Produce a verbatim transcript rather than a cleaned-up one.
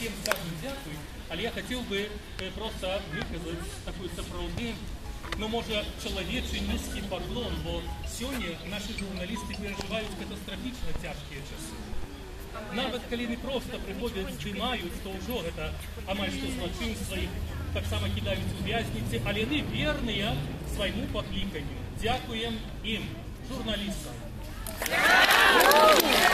всем скажем дякую, але я хотел бы просто выказать такой сапраўдны, но может человечий низкий поклон, бо сегодня наши журналисты переживают катастрофично тяжкие часы. Нават калі не просто приходят, здымаюць, то ўжо гэта амаль што злачынства, іх таксама кідаюць у вязніцы, але яны верныя свайму пакліканню. Дзякуем ім, журналістам.